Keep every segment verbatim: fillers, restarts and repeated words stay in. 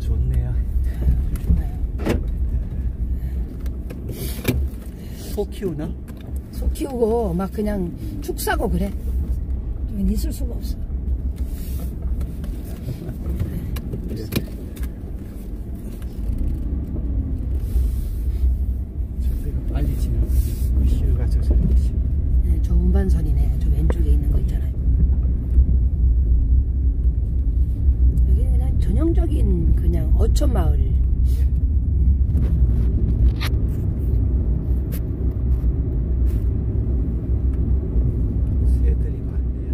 좋네요. 소 키우나? 소 키우고 막 그냥 축 사고 그래. 좀 있을 수가 없어. 저기가 빨리 지나가지. 쉬어가지고 저렇게. 네, 저 운반선이네. 저 왼쪽에 있는 거 있잖아요. 여기는 그냥 전형적인 그냥 어촌 마을. 새들이 많네요.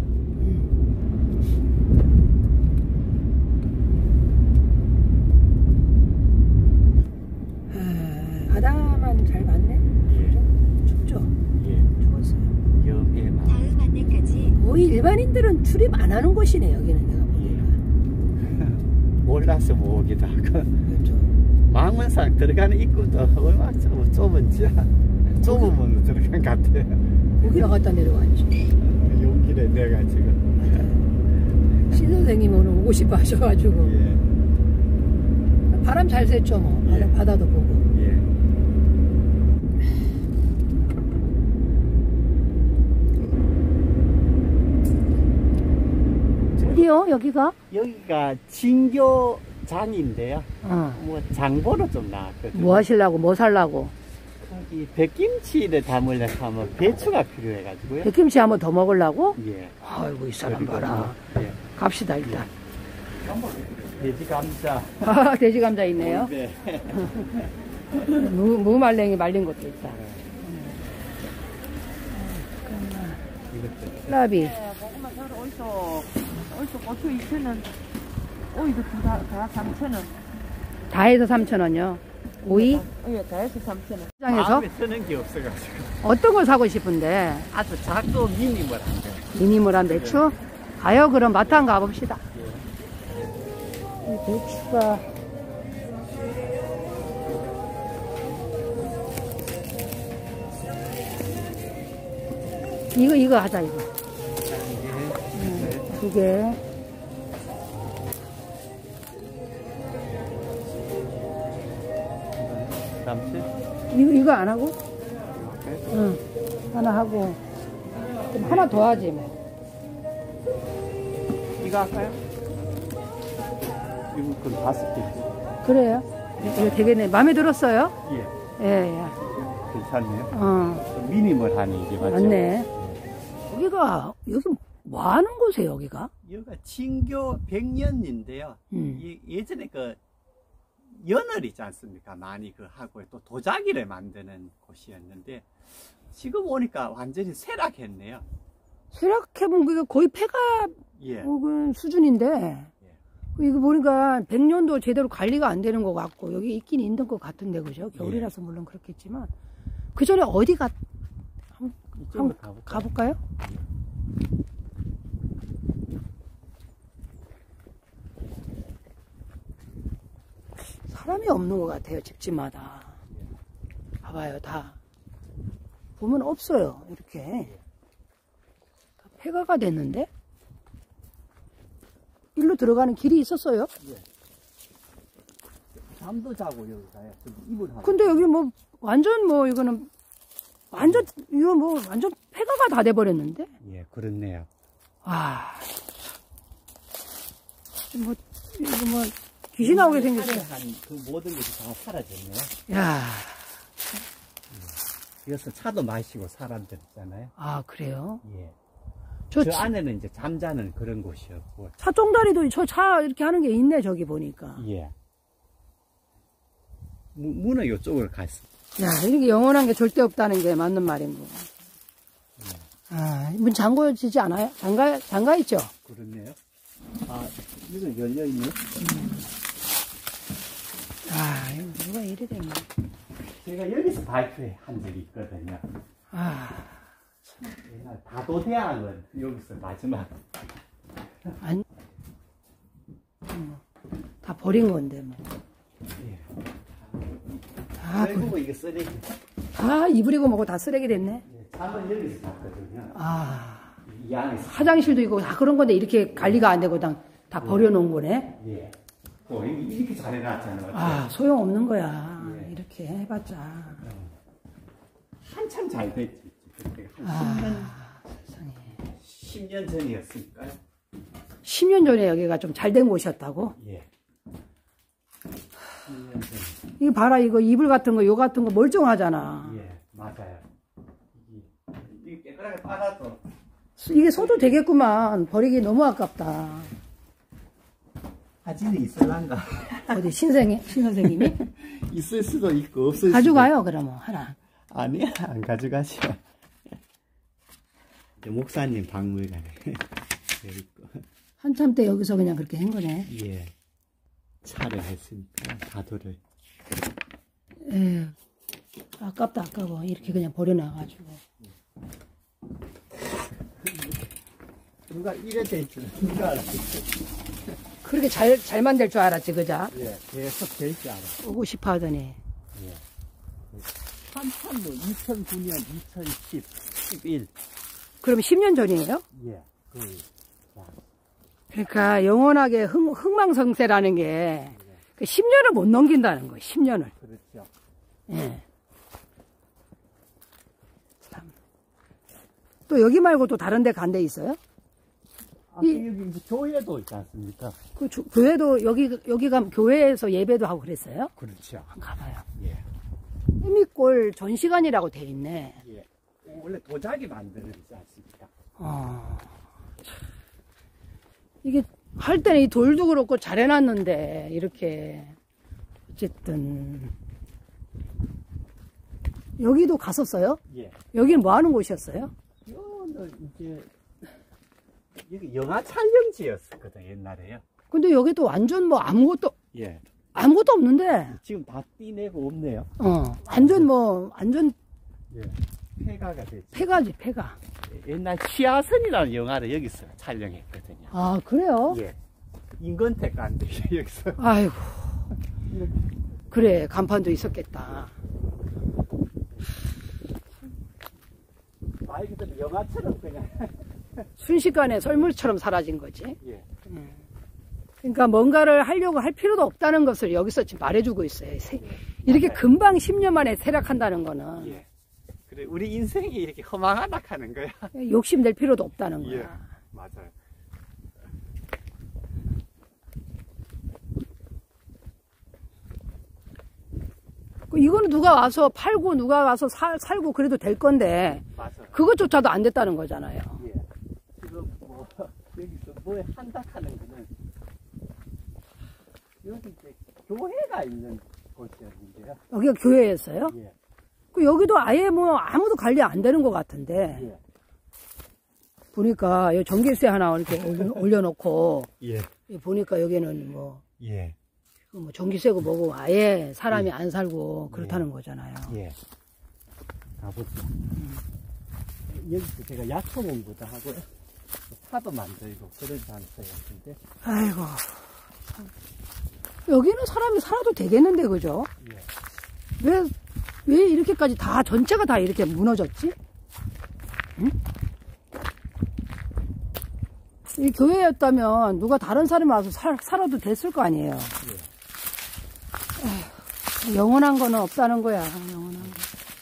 아, 바다만 잘 봤네. 예. 춥죠? 예. 좋았어요. 여해만. 다음 안내까지 거의 일반인들은 출입 안 하는 곳이네. 여기는 내가 보니까. 몰라서 못 오기도 하고. 그렇죠. 망원산 들어가는 입구도 얼마나 좁- 좁은지 좁으면 들어간 것 같아요. 거기로 갔다 내려왔지. 용기를 내가 지금. 신 선생님 오늘 오고 싶어 하셔가지고 예. 바람 잘 쐈죠 뭐. 바다, 예. 바다도 보고. 예. 어디요 여기가? 여기가 진교장인데요. 어. 뭐 장보러 좀 나왔거든요. 뭐 하시려고 뭐 살라고? 이 백김치를 담으려고 하면 배추가 필요해가지고요. 백김치 한번 더 먹으려고? 예. 아이고 이 사람 그리고 봐라. 예. 갑시다 일단. 돼지 감자. 아 돼지 감자 있네요. 네. 무, 무말랭이 말린 것도 있다. 이것도. 라비. 고구마 사러 어디서 어디서 고추 이천 원, 오이도 다, 다 삼천 원. 다 해서 삼천 원요. 오이? 예, 다 해서 삼천 원. 시장에서 마음에 드는 게 없어가지고. 어떤 걸 사고 싶은데? 아주 작고 미니멀 한 거. 미니멀한 배추? 가요 그럼 마트 한 가봅시다. 이 배추가 이거 이거 하자 이거 두 개. 감치? 이거 이거 안 하고? 응 하나 하고 그럼 하나 더 하지 뭐. 이거 할까요? 이거 그럼 다섯 개. 그래요? 이거 되겠네. 마음에 들었어요? 예. 예, 예. 괜찮네요. 어, 미니멀 하는 게 맞죠? 맞네. 여기가 여기 뭐 하는 곳이에요 여기가? 여기가 진교 백년인데요. 음. 예, 예전에 그 연을 있지 않습니까? 많이 그 하고 또 도자기를 만드는 곳이었는데 지금 오니까 완전히 쇠락했네요. 쇠락해보면 그게 거의 폐가 예. 혹은 수준인데 이거 보니까 백 년도 제대로 관리가 안 되는 것 같고 여기 있긴 있는 것 같은데 그죠? 겨울이라서 물론 그렇겠지만 그 전에 어디 가 한번 이쪽으로 한번 가볼까요? 가볼까요? 사람이 없는 것 같아요 집집마다. 봐봐요 다 보면 없어요 이렇게 다 폐가가 됐는데 일로 들어가는 길이 있었어요? 예. 잠도 자고 여기 가요. 이불 하고. 근데 여기 뭐 완전 뭐 이거는 완전 이거 뭐 완전 폐가가 다 돼버렸는데? 예, 그렇네요. 아, 뭐 이거 뭐 귀신 나오게 생겼어요. 그 모든 것이 다 사라졌네요. 야, 여기서 차도 마시고 사람들 있잖아요. 아 그래요? 예. 저, 저 차, 안에는 이제 잠자는 그런 곳이었고. 차 쫑다리도 저 차 이렇게 하는 게 있네 저기 보니까. 예. 무, 문은 이쪽으로 갔어. 야, 이렇게 영원한 게 절대 없다는 게 맞는 말인 거. 아, 문 잠궈지지 않아요? 잠가 잠가 있죠? 그렇네요. 아, 이거 열려 있네. 아, 이거 누가 이래 됐네. 제가 여기서 발표회 한 적이 있거든요. 아, 옛날 다도대학은 여기서 마지막. 안, 뭐, 다 버린 건데 뭐. 예. 아, 결국은 이거 쓰레기. 아, 이불이고 뭐고 다 쓰레기 됐네. 예, 잠은 여기서 잤거든요. 아, 이 안에서. 화장실도 있고 다 그런 건데 이렇게 관리가 안 되고 다, 다 버려놓은 거네. 예. 어, 이렇게 잘 해놨잖아요. 아, 소용없는 거야. 예. 이렇게 해봤자. 한참 잘 됐지. 그때 한 아, 세상에. 십 년 전이었을까요? 십 년 전에 여기가 좀 잘 된 곳이었다고? 예. 십 년 전. 이거 봐라, 이거 이불 같은 거, 요 같은 거 멀쩡하잖아. 예, 맞아요. 이게 깨끗하게 빨아도. 이게 써도 되겠구만. 버리기 너무 아깝다. 사진이 있을란가? 어디, 신생이, 신선생님이? 있을 수도 있고, 없을 가져가요, 그러면, 하나. 아니야, 안 가져가시오. 목사님 박물관에 있고. 한참 때 여기서 그냥 그렇게 한 거네. 예. 차를 했으니까, 다도를. 에 아깝다, 아까워. 이렇게 그냥 버려놔가지고. 누가 이래 될줄 누가 알았지? 그렇게 잘, 잘 만들 줄 알았지, 그자? 예, 계속 될 줄 알아. 오고 싶어 하더니. 예. 한참 뭐, 이천구 년, 이천십, 십일. 그럼 십 년 전이에요? 예. 그, 자, 그러니까 영원하게 흥, 흥망성쇠라는 게 그 십 년을 못 넘긴다는 거예요. 십 년을. 그렇죠. 예. 참. 또 여기 말고 또 다른 데 간 데 있어요? 아, 이- 여기 이제 교회도 있지 않습니까? 그 조- 교회도 여기 여기가 교회에서 예배도 하고 그랬어요? 그렇죠. 한번 가봐요. 예. 해미골 전시관이라고 돼 있네. 예. 원래 도자기 만드는지 않습니까? 어. 이게 할 때는 이 돌도 그렇고 잘 해놨는데 이렇게 어쨌든 여기도 갔었어요? 예. 여기는 뭐 하는 곳이었어요? 이거는 이제 여기 영화 촬영지였었거든 옛날에요. 근데 여기도 완전 뭐 아무것도 예. 아무것도 없는데 지금 다 띠내고 없네요. 어 완전 뭐 완전 예. 폐가가 됐죠. 폐가지 폐가. 옛날 치아선이라는 영화를 여기서 촬영했거든요. 아 그래요? 예. 인건택 간데 여기서. 아이고 그래 간판도 있었겠다. 말 그대로 영화처럼 그냥. 순식간에 설물처럼 사라진 거지. 예. 그러니까 뭔가를 하려고 할 필요도 없다는 것을 여기서 지금 말해주고 있어요. 세- 이렇게 금방 십 년 만에 세락한다는 거는 예. 그래 우리 인생이 이렇게 허망하다 하는 거야. 욕심낼 필요도 없다는 거야. 예. 맞아요. 이거는 누가 와서 팔고 누가 와서 사, 살고 그래도 될 건데 맞아요. 그것조차도 안 됐다는 거잖아요. 예. 지금 뭐 여기서 뭐 한다 하는 거는 여기 이제 교회가 있는 곳이었는데요. 여기가 교회였어요? 예. 그 여기도 아예 뭐 아무도 관리 안 되는 것 같은데 예. 보니까 여기 전기세 하나 이렇게 올려- 올려놓고 예. 여기 보니까 여기는 뭐, 예. 뭐 전기세고 뭐고 아예 사람이 안 살고 그렇다는 거잖아요. 예. 가보죠. 여기서 제가 약초 공부도 하고요. 차도 만들고 그런 장소였는데. 아이고 참. 여기는 사람이 살아도 되겠는데 그죠? 예. 왜, 왜 이렇게까지 다 전체가 다 이렇게 무너졌지? 응? 이 교회였다면 누가 다른 사람이 와서 살, 살아도 됐을 거 아니에요. 에휴, 영원한 거는 없다는 거야. 영원한 거.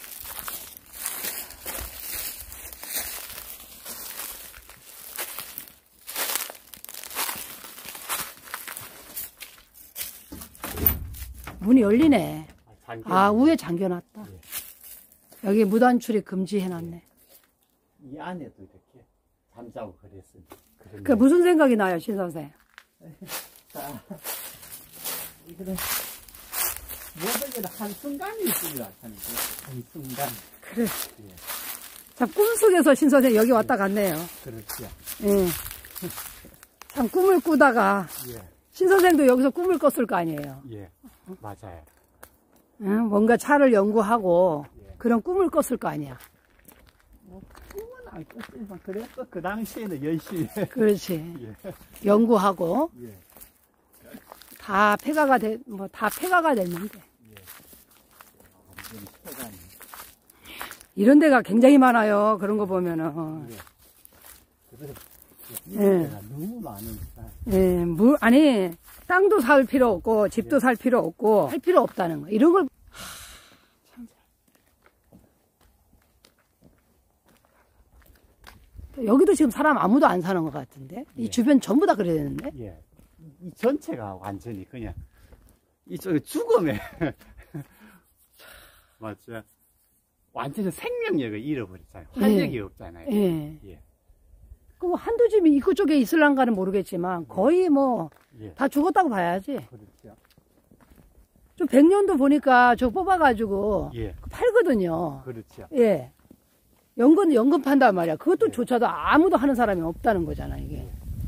문이 열리네. 잠겨. 아, 위에 잠겨놨다. 여기 무단 출입 금지해놨네. 이 안에도 이렇게 잠자고 그랬어요. 그 무슨 생각이 나요, 신 선생? 자, 이거는 모든 게 한순간이 있으리라 하는데, 한순간. 그래. 참 꿈속에서 신 선생 여기 왔다 갔네요. 그렇죠. 예. 참 꿈을 꾸다가 예, 신 선생도 여기서 꿈을 꿨을 거 아니에요. 예, 맞아요. 응? 뭔가 차를 연구하고 예. 그런 꿈을 꿨을 거 아니야. 뭐, 꿈은 안 꿨지만, 그래도 그 당시에는 열심히. 그렇지. 예, 연구하고 예, 다 폐가가 돼, 뭐 다 폐가가 됐는데 예. 완전히 시간이. 이런 데가 굉장히 많아요. 그런 거 보면은 예. 그래서 예. 너무 많으니까. 예, 물, 아니, 땅도 살 필요 없고, 집도 살 필요 없고, 할 필요 없다는 거. 이런 걸. 하, 참. 여기도 지금 사람 아무도 안 사는 것 같은데? 이 예. 주변 전부 다 그래야 되는데? 예. 이 전체가 완전히 그냥, 이쪽에 죽음에. 맞죠? 완전히 생명력을 잃어버렸잖아요. 활력이 예. 없잖아요. 예. 예. 그 한두 집이 입구 쪽에 있을란가는 모르겠지만, 거의 뭐, 예. 다 죽었다고 봐야지. 그렇죠. 좀 백 년도 보니까 저 뽑아가지고, 예. 팔거든요. 그렇죠. 예. 연금, 연금 판단 말이야. 그것도 예. 조차도 아무도 하는 사람이 없다는 거잖아, 이게.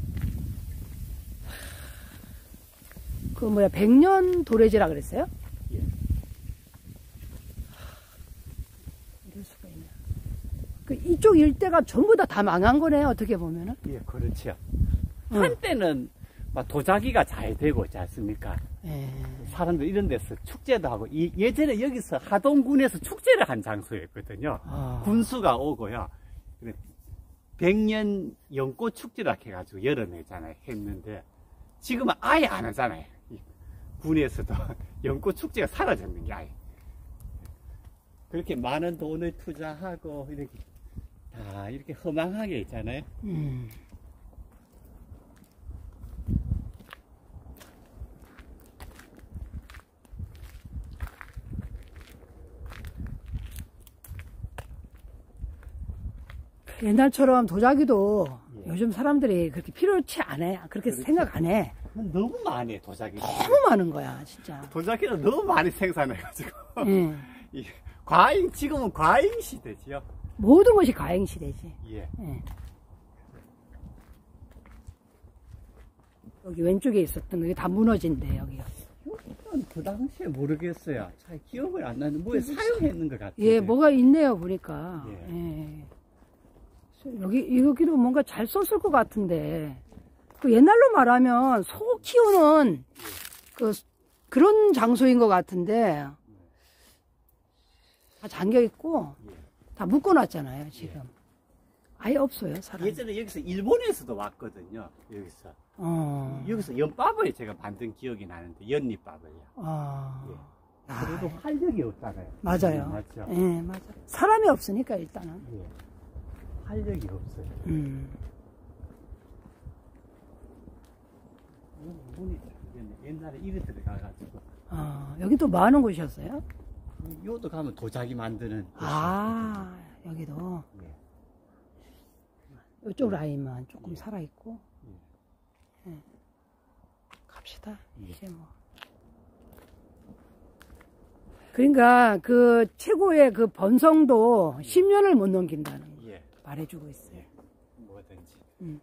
그 뭐야, 백년 도래지라 그랬어요? 예. 이럴 수가 있나. 그 이쪽 일대가 전부 다 다 망한 거네, 어떻게 보면은. 예, 그렇죠. 응. 한때는 막 도자기가 잘 되고 있지 않습니까? 예. 사람들 이런 데서 축제도 하고, 이, 예전에 여기서 하동군에서 축제를 한 장소였거든요. 아. 군수가 오고요. 백년 연꽃 축제라 해가지고 열어내잖아요. 했는데, 지금은 아예 안 하잖아요. 이 군에서도 연꽃 축제가 사라졌는 게 아예. 그렇게 많은 돈을 투자하고, 이렇게, 다 이렇게 허망하게 있잖아요. 음. 옛날처럼 도자기도 예. 요즘 사람들이 그렇게 필요치 않아. 그렇게 그렇죠. 생각 안 해. 너무 많이 해, 도자기. 너무 많은 거야, 진짜. 도자기는 너무 많이 생산해가지고. 예. 이 과잉, 지금은 과잉 시대지요. 모든 것이 가행시대지. 예. 예. 여기 왼쪽에 있었던 게 다 무너진대, 여기가. 여기는 그 당시에 모르겠어요. 잘 기억을 안 나는, 뭐에 사용했는 것 같아요. 예, 뭐가 있네요, 보니까. 예. 예. 여기, 여기도 뭔가 잘 썼을 것 같은데. 그 옛날로 말하면 소 키우는 그, 그런 장소인 것 같은데. 다 잠겨 있고, 예. 다 묶어놨잖아요, 지금. 아예 없어요, 사람. 예전에 여기서 일본에서도 왔거든요. 여기서. 어. 여기서 연밥을 제가 만든 기억이 나는데, 연잎밥을요. 아. 예. 그래도 활력이 없잖아요. 맞아요. 맞죠? 예, 맞아. 사람이 없으니까, 일단은. 예. 활력이 없어요. 음. 문이 잠겼네. 옛날에 이리 들어가가지고. 아, 여기 또 뭐 하는 곳이었어요? 요도 가면 도자기 만드는. 아, 여기도. 곳이거든요. 예. 이쪽 라인만 조금 예. 살아있고. 예. 예. 갑시다. 예. 이제 뭐. 그러니까 그 최고의 그 번성도 십 년을 못 넘긴다는 거 예. 말해주고 있어요. 예. 뭐든지. 음.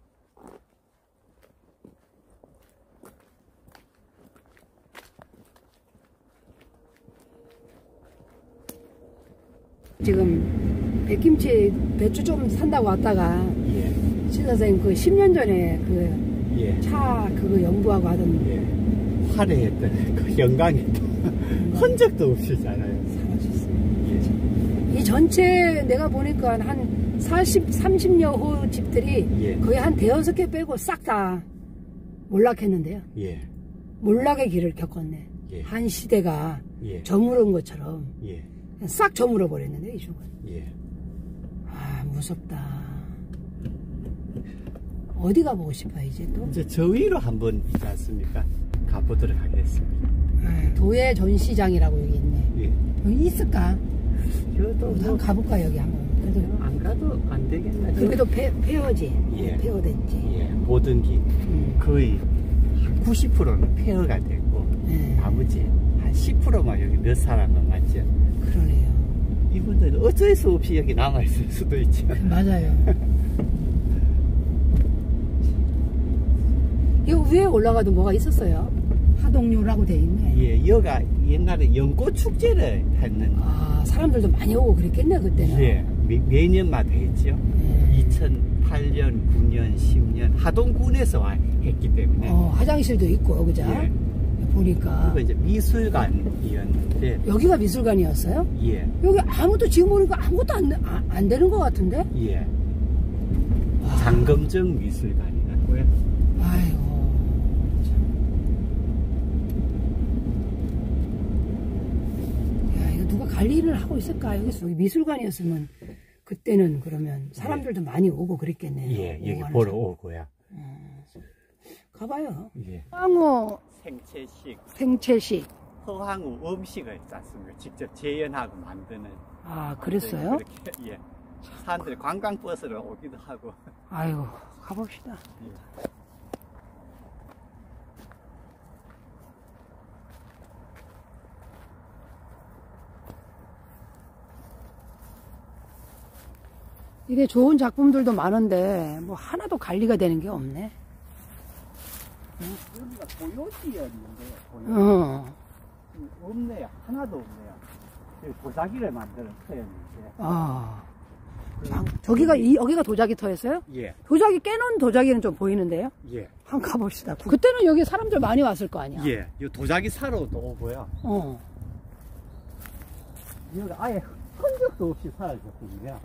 지금 백김치 배추 좀 산다고 왔다가 예. 신 선생님 그 십 년 전에 그 예. 차 그거 연구하고 하던 예. 화려했던 그 영광이 또 흔적도 없이잖아요. 사라졌어요. 예. 이 전체 내가 보니까 한 사십, 삼십여 호 집들이 예. 거의 한 대여섯 개 빼고 싹 다 몰락했는데요. 예. 몰락의 길을 겪었네. 예. 한 시대가 예. 저무른 것처럼 예. 싹 저물어 버렸는데 이 쪽은. 예. 아, 무섭다. 어디 가보고 싶어요 이제 또? 이제 저 위로 한번 있지 않습니까? 가보도록 하겠습니다. 아, 도예 전시장이라고 여기 있네. 예. 여기 있을까? 저도 한번 뭐 가볼까 여기 한번. 그래도 안 가도 안 되겠나? 그래도 페, 페어지. 예. 페어 됐지. 예. 모든 게 음. 거의 구십 퍼센트는 폐허가 됐고 예. 나머지 한 십 퍼센트만 여기 몇 사람은 맞죠? 그러네요. 이분들은 어쩔 수 없이 여기 남아있을 수도 있죠. 맞아요. 이 위에 올라가도 뭐가 있었어요? 하동류라고 돼 있네. 예, 여가 옛날에 연꽃 축제를 했는. 아, 사람들도 많이 오고 그랬겠네 그때는. 예, 매, 매년마다 했죠. 예. 이천팔 년, 구 년, 십 년 하동군에서 와 했기 때문에. 어, 화장실도 있고 그죠? 예. 보니까. 그거 이제 미술관이었는데. 여기가 미술관이었어요? 예, 여기 아무도 지금 보니까 아무것도 안, 아, 안 되는 것 같은데? 예. 와, 장검정 미술관이라고요. 아이고. 참. 야, 이거 누가 관리를 하고 있을까? 여기 여기 미술관이었으면 그때는 그러면 사람들도 예. 많이 오고 그랬겠네요. 예, 여기 보러 오고요. 음. 가봐요. 예. 황후 생채식, 생채식. 허황우 음식을 있지 않습니까? 직접 재현하고 만드는. 아, 그랬어요? 그렇게, 예. 사람들이 관광버스로 오기도 하고. 아이고, 가봅시다. 예. 이게 좋은 작품들도 많은데 뭐 하나도 관리가 되는 게 없네. 여기가 보요지였는데 보요지. 어. 없네요. 하나도 없네요. 여기 도자기를 만드는 터였는데. 아. 장, 저기가 이 여기가 도자기 터였어요? 예. 도자기 깨놓은 도자기는 좀 보이는데요? 예. 한번 가봅시다. 그때는 여기 사람들 많이 왔을 거 아니야? 예. 이 도자기 사러도 오고요. 어. 여기 아예 흔적도 없이 사라졌거든요.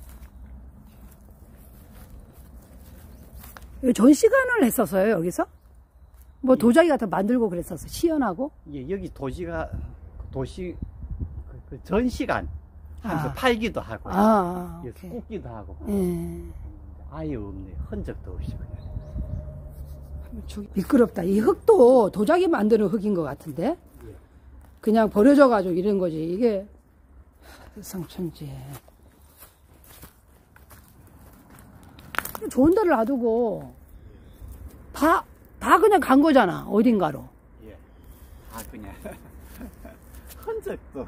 전시관을 했었어요, 여기서? 뭐 도자기 같은 거 만들고 그랬었어. 시연하고? 예, 여기 도시가, 도시, 그, 그 전시관 하면서 아. 팔기도 하고, 아, 예, 오케이. 꽂기도 하고. 예. 아예 없네요. 흔적도 없이 그냥. 저기 미끄럽다. 이 흙도 도자기 만드는 흙인 것 같은데? 예. 그냥 버려져가지고 이런 거지. 이게 성천지. 좋은 데를 놔두고 다, 다 그냥 간 거잖아. 어딘가로. 예. 다 그냥 흔적도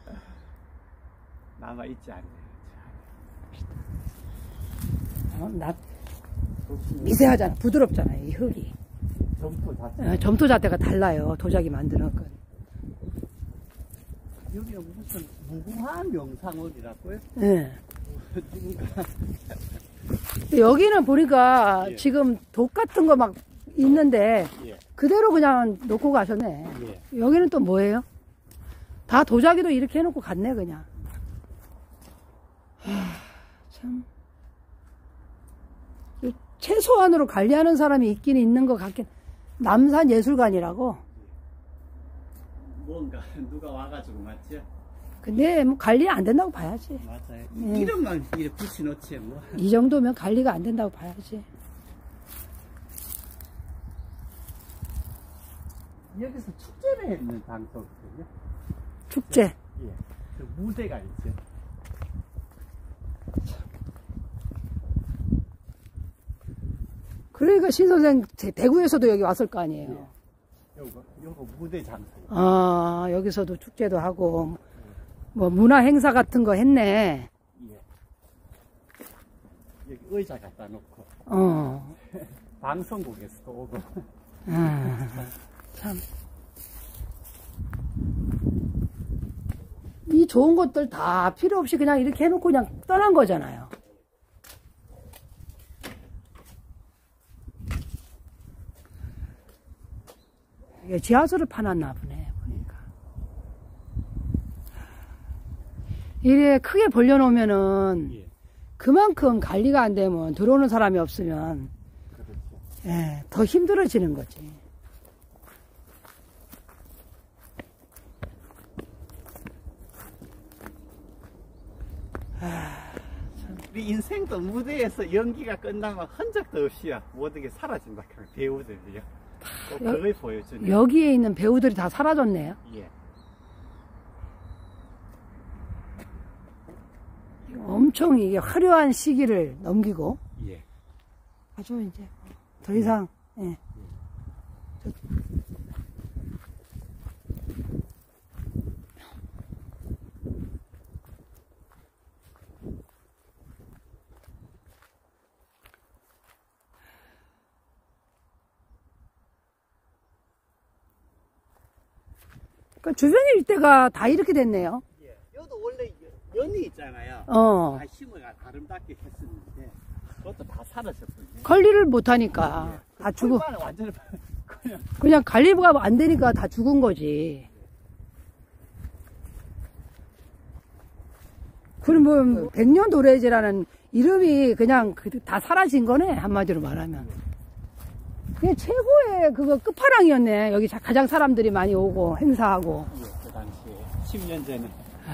남아있지 않네요. 어, 나 미세하잖아. 부드럽잖아. 이 흙이. 점토 자체. 어, 점토 자체가 달라요. 도자기 만드는 건. 여기가 무슨 무궁화 명상원이라고요? 예. 누군가. 여기는 보니까 예. 지금 독 같은 거 막 있는데 예. 그대로 그냥 놓고 가셨네. 예. 여기는 또 뭐예요? 다 도자기도 이렇게 해놓고 갔네 그냥. 하, 참. 최소한으로 관리하는 사람이 있긴 있는 것 같긴. 남산예술관이라고. 뭔가 누가 와가지고 맞죠? 근데 뭐 관리 안 된다고 봐야지. 맞아요. 예. 이름만 이렇게 붙여놓지 뭐. 이 정도면 관리가 안 된다고 봐야지. 여기서 축제를 했는 장소거든요. 축제. 예. 그 무대가 있죠. 그러니까 신 선생 대구에서도 여기 왔을 거 아니에요. 예. 요거 요거 무대 장소. 아, 여기서도 축제도 하고 뭐 문화 행사 같은 거 했네. 예. 여기 의자 갖다 놓고. 어. 방송국에서도 오고. 아, 참. 이 좋은 것들 다 필요 없이 그냥 이렇게 해놓고 그냥 떠난 거잖아요. 이게 지하수를 파놨나 보네, 보니까. 이래 크게 벌려놓으면은 예. 그만큼 관리가 안 되면 들어오는 사람이 없으면 그렇죠. 예, 더 힘들어지는 거지. 우리 인생도 무대에서 연기가 끝나면 흔적도 없이요. 모든 게 사라진다. 배우들이요. 꼭 그걸 보여주네. 여기에 있는 배우들이 다 사라졌네요. 예. 엄청 이게 화려한 시기를 넘기고 예. 아주 이제 더 이상 예. 저, 그 주변 일대가 다 이렇게 됐네요. 예. 여도 원래 연이 있잖아요. 어. 다 심어가 아름답게 했었는데 그것도 다 사라졌거든요. 관리를 못하니까 다 죽어. 풀만은 완전히 그냥 그냥 관리가 안 되니까 다 죽은 거지. 그럼 뭐 백년 도래지라는 이름이 그냥 그 다 사라진 거네, 한마디로 말하면. 그게 최고의 그거 끝판왕이었네. 여기 자- 가장 사람들이 많이 오고 행사하고. 예, 그 당시에 십 년 전에.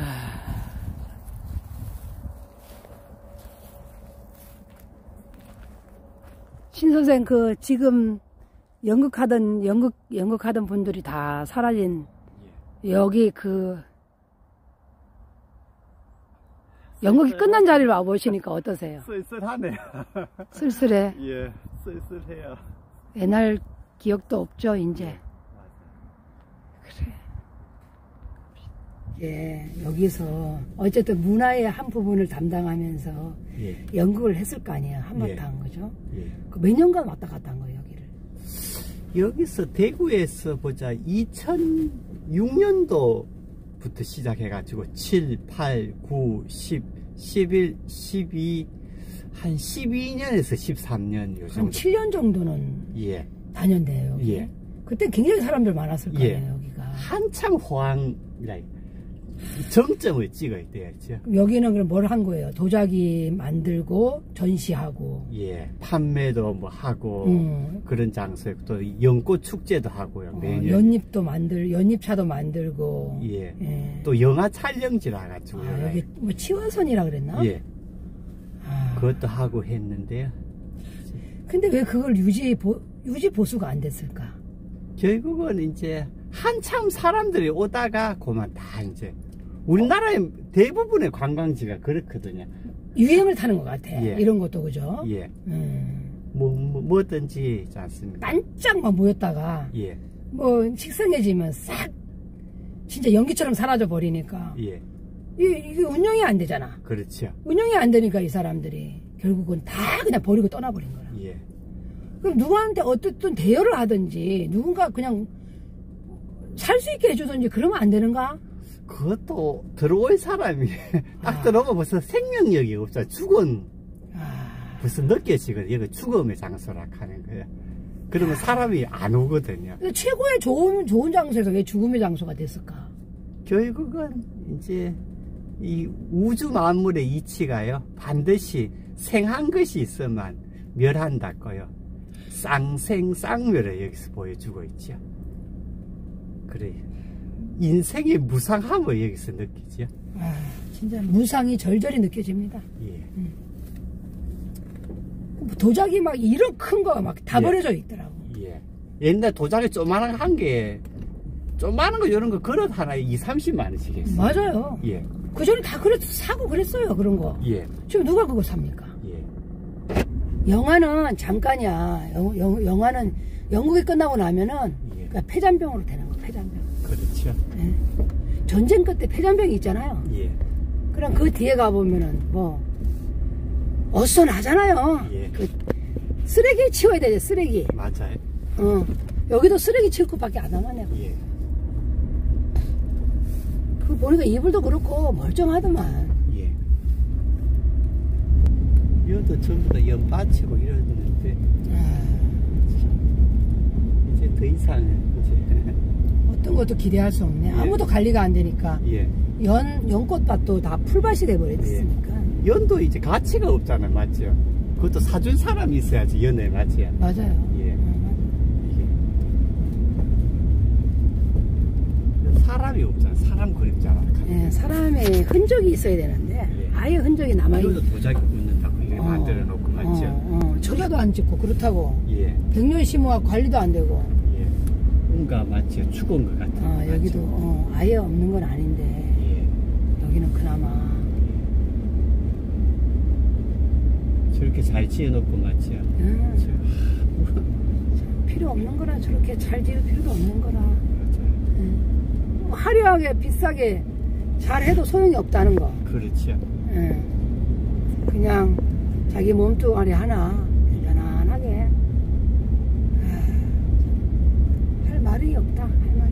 신 선생 그 지금 연극하던 연극 연극하던 분들이 다 사라진 예. 여기 그 연극이 끝난 자리를 와 보시니까 어떠세요? 쓸쓸하네요. 쓸쓸해. 예, 쓸쓸해요. 옛날 기억도 없죠, 이제. 그래. 예, 여기서 어쨌든 문화의 한 부분을 담당하면서 예. 연극을 했을 거 아니에요, 한바탕, 예. 그죠? 예. 그 몇 년간 왔다 갔다 한 거예요, 여기를? 여기서 대구에서 보자 이천육 년도부터 시작해가지고 칠, 팔, 구, 십, 십일, 십이 한 십이 년에서 십삼 년 요 한 정도. 칠 년 정도는 예. 다녔대요, 여기. 예. 그때 굉장히 사람들 많았을 거예요, 예. 여기가. 한참 호황이라 정점을 찍어야 되겠죠. 그럼 여기는 그럼 뭘 한 거예요? 도자기 만들고 전시하고. 예. 판매도 뭐 하고 음. 그런 장소에 또 연꽃 축제도 하고요. 어, 매년. 연잎도 만들, 연잎차도 만들고. 예. 예. 또 영화 촬영지라 가지고 아, 여기 뭐 치원선이라 그랬나? 예. 아. 그것도 하고 했는데요. 근데 왜 그걸 유지 보, 유지 보수가 안 됐을까? 결국은 이제 한참 사람들이 오다가 그만 다 이제 우리나라의 대부분의 관광지가 그렇거든요. 유행을 타는 것 같아. 예. 이런 것도 그죠? 예. 음. 뭐, 뭐 뭐든지 있지 않습니까? 반짝 막 모였다가 예. 뭐 식상해지면 싹 진짜 연기처럼 사라져 버리니까 예. 이게, 이게 운영이 안 되잖아. 그렇죠. 운영이 안 되니까 이 사람들이 결국은 다 그냥 버리고 떠나버린 거야. 예. 그럼 누구한테 어떻든 대여를 하든지 누군가 그냥 살 수 있게 해주든지 그러면 안 되는가? 그것도 들어올 사람이 딱 아. 들어오면 벌써 생명력이 없어. 죽은 아, 벌써 느껴지거든. 여기 죽음의 장소라 하는 거예요. 그러면 사람이 안 오거든요. 근데 최고의 좋은 좋은 장소에서 왜 죽음의 장소가 됐을까? 결국은 이제 이 우주 만물의 이치가요 반드시 생한 것이 있어만 멸한다고요. 쌍생쌍멸을 여기서 보여주고 있죠. 그래 인생의 무상함을 여기서 느끼죠. 아, 진짜 무상이 절절히 느껴집니다. 예. 도자기 막 이런 큰 거 막 다 예. 버려져 있더라고. 예. 옛날 도자기 조그만한 한 개, 조그만한 거 이런 거 그릇 하나에 이삼십만 원씩 했어요. 맞아요. 예. 그 전에 다 그래 사고 그랬어요, 그런 거. 예. 지금 누가 그거 삽니까? 예. 영화는 잠깐이야. 영, 영, 영화는 영국이 끝나고 나면은 예. 그러니까 폐잔병으로 되는 거, 폐잔병. 그렇죠. 예. 전쟁 끝에 폐잔병이 있잖아요. 예. 그럼 그 뒤에 가보면은 뭐 어수선하잖아요. 예. 그 쓰레기 치워야 되죠, 쓰레기. 맞아요. 어. 여기도 쓰레기 치울 것밖에 안 남았네. 예. 그 보니까 이불도 그렇고 멀쩡하더만. 예. 여도 전부 다 연빠치고 이러는데 아, 이제 더 이상은 이제 어떤 것도 기대할 수 없네. 예. 아무도 관리가 안 되니까. 예. 연, 연꽃밭도 다 풀밭이 돼버렸으니까. 연도 이제 가치가 없잖아요, 맞죠? 그것도 사준 사람이 있어야지 연애 맞지? 맞아요. 예. 이게 사람이 없잖아. 사람 그림자라. 예, 사람의 흔적이 있어야 되는데 예. 아예 흔적이 남아있는. 이것도 도자기 꽂는다고 이게 만들어 놓고 맞죠? 어, 어, 저자도 안 찍고 그렇다고 예. 백년 심호와 관리도 안 되고. 예. 뭔가 맞죠? 죽은 것 같아. 어, 여기도 어, 아예 없는 건 아닌데 예. 여기는 그나마. 저렇게 잘 지어놓고 맞죠? 음, 저, 필요 없는 거라 저렇게 잘 지을 필요도 없는 거라. 맞아요. 음. 화려하게 비싸게 잘 해도 소용이 없다는 거. 그렇죠. 예. 그냥 자기 몸뚱아리 하나 편안하게. 아, 할 말이 없다. 할 말이.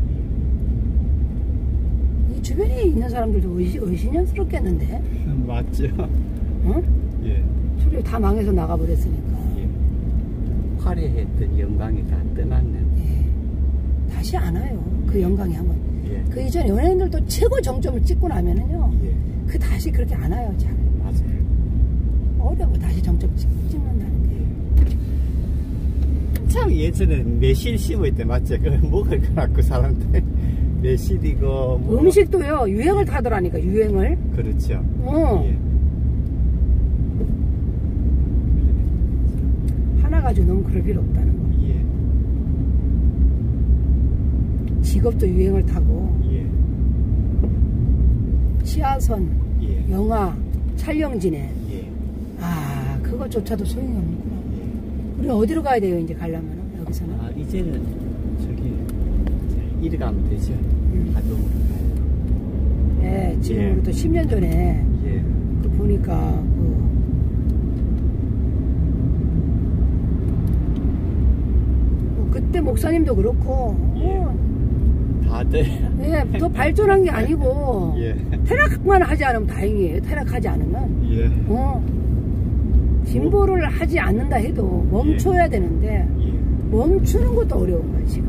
이 주변에 있는 사람들도 의시, 의심스럽겠는데. 맞죠? 어? 예. 소리 다 망해서 나가버렸으니까. 예. 화려했던 영광이 다 떠났네. 예. 다시 안 와요. 그 영광이 한번. 예. 그 이전 연예인들도 최고 정점을 찍고 나면은요. 예. 그 다시 그렇게 안 와요. 잘. 맞아요. 어려워 다시 정적 찍- 찍는다는 게. 참 예전에 매실 심을 때 맞지? 그 먹을 거 갖고 사람들 매실이고 뭐. 음식도요 유행을 타더라니까 유행을. 그렇죠. 어. 예. 하나 가지고 너무 그럴 필요 없다는 거. 예. 직업도 유행을 타고 예. 치아선, 예. 영화, 촬영진에 예. 아 그것조차도 소용이 없는구나. 예. 우리 어디로 가야 돼요 이제 가려면 여기서는? 아 이제는 저기 이리 가면 되죠. 음. 가동으로 가요. 네, 지금으로부터 예. 십 년 전에 예. 그 보니까 그 뭐 그때 목사님도 그렇고 예. 어, 다들 예, 더 발전한 게 아니고 예. 타락만 하지 않으면 다행이에요. 타락하지 않으면 예. 어, 진보를 하지 않는다 해도 멈춰야 되는데 예. 멈추는 것도 어려운 거야 지금.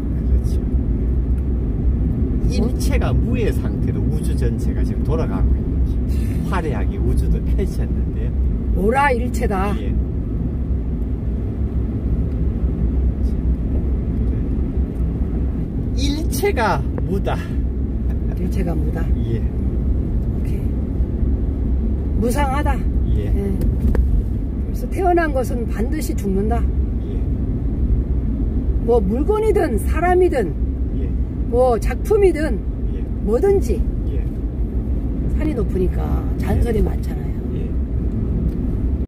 그렇죠. 일체가 무의 상태로 우주 전체가 지금 돌아가고 있는 거죠. 화려하게 우주도 펼쳤는데요. 오라 일체다. 예. 일체가 무다. 일체가 무다. 예. 오케이. 무상하다. 예. 예. 그래서 태어난 것은 반드시 죽는다. 예. 뭐 물건이든 사람이든 예. 뭐 작품이든 예. 뭐든지 예. 산이 높으니까 잔설이 많잖아요.